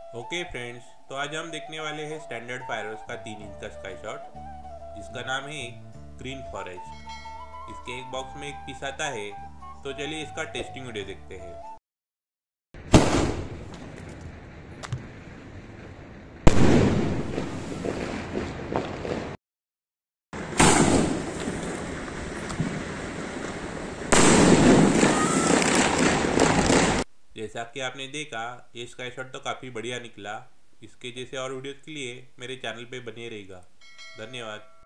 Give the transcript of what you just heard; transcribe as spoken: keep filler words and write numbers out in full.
Okay friends, तो आज हम देखने वाले हैं स्टैंडर्ड फायरवर्क्स का तीन इंच का स्काई शॉट जिसका नाम है ग्रीन फॉरेस्ट। इसके एक बॉक्स में एक पीस आता है, तो चलिए इसका टेस्टिंग वीडियो देखते हैं। जैसा कि आपने देखा, ये स्काई शॉट तो काफ़ी बढ़िया निकला। इसके जैसे और वीडियोज़ के लिए मेरे चैनल पे बने रहेगा। धन्यवाद।